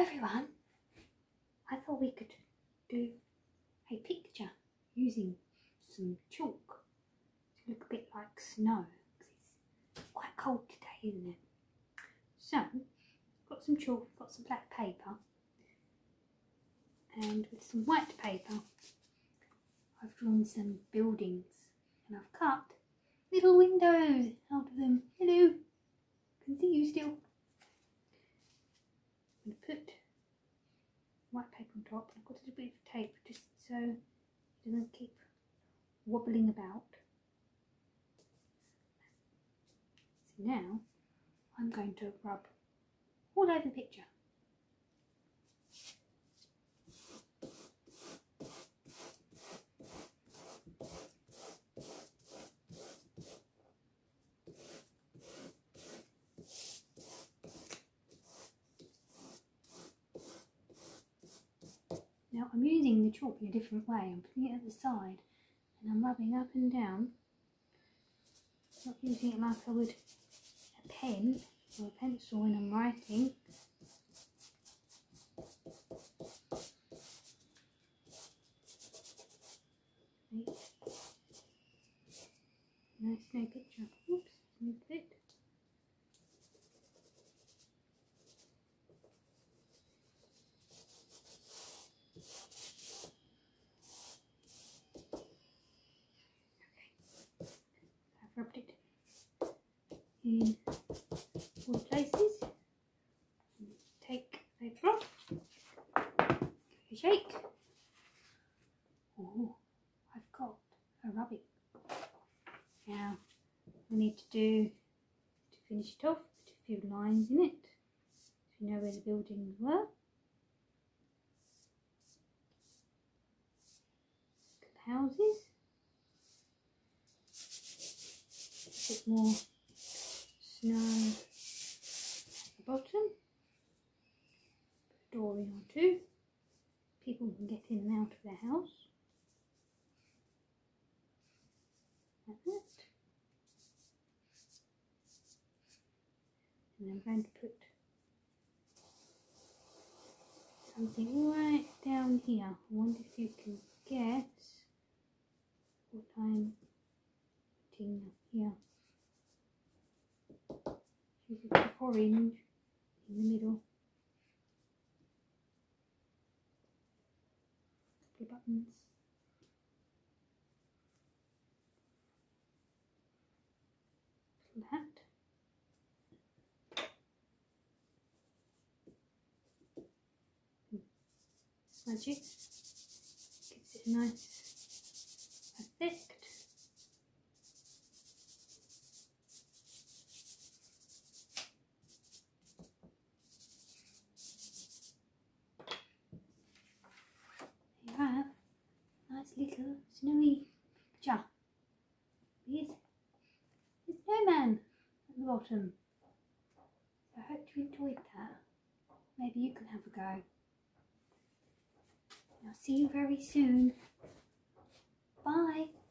everyone, I thought we could do a picture using some chalk to look a bit like snow, because it's quite cold today, isn't it? So, got some chalk, got some black paper, and with some white paper I've drawn some buildings, and I've cut little windows out of them. Hello, can see you still. I'm going to put white paper on top. I've got a little bit of tape just so it doesn't keep wobbling about. So now I'm going to rub all over the picture. Now I'm using the chalk in a different way. I'm putting it at the side and I'm rubbing up and down. Not using it like I would a pen or a pencil when I'm writing. Nice snow picture. Oops, moved it. I've rubbed it in all places. Take the paper off, give it a shake. Oh, I've got a rubbing. Now we need to do, to finish it off, put a few lines in it so you know where the buildings were. The houses. A bit more snow at the bottom. Put a door in or two. People can get in and out of their house. Like that. And I'm going to put something right down here. I wonder if you can guess what I'm putting here. Choose a bit of orange in the middle. A couple of buttons. Like that. Magic gives it a nice effect. There you have a nice little snowy picture with the snowman at the bottom. So I hope you enjoyed that. Maybe you can have a go. I'll see you very soon. Bye.